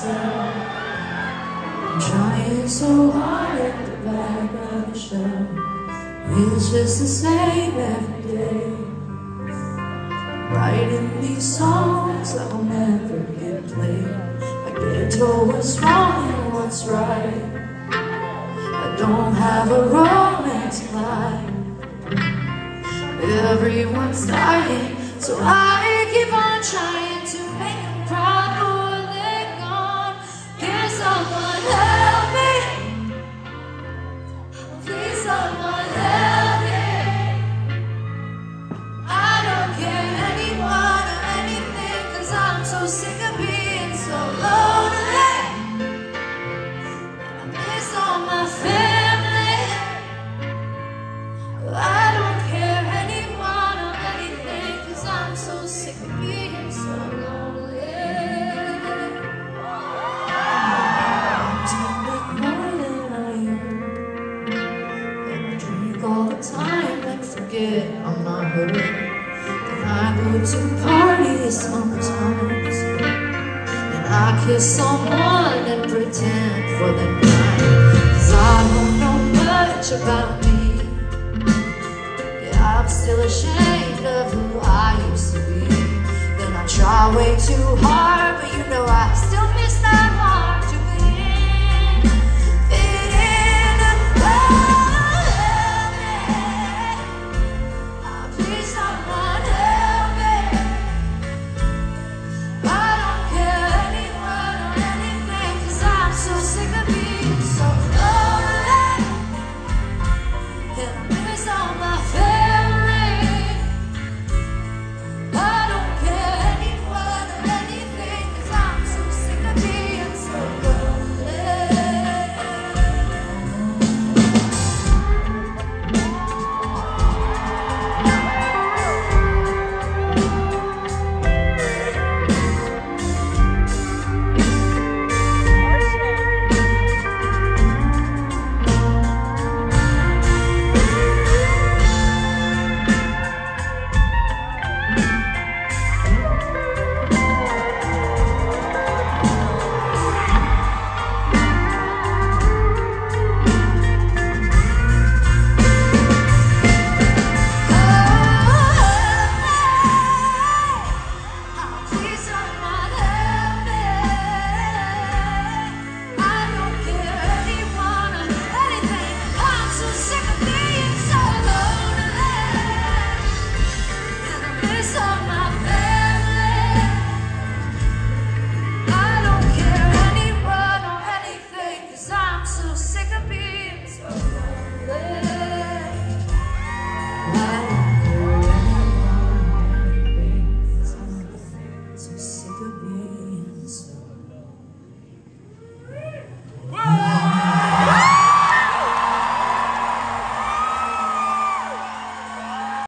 myself. I'm trying so hard at the back of the show. It's just the same every day. Writing these songs that will never get played. I get told what's wrong and what's right. I don't have a romantic life. Everyone's dying, so I keep on trying to make them proud before they're gone. Can someone help me? Please someone help me. I don't care anyone or anything, 'cause I'm so sick of being so lonely. I miss all my family. I don't care anyone or anything, 'cause I'm so sick of being so lonely. I'm talking more than I am, and I drink all the time and forget I'm not hurt. Then I go to parties sometimes, and I kiss someone and pretend for the night, 'cause I don't know much about me. I'm still ashamed of who I used to be. Then I try way too hard, but you know I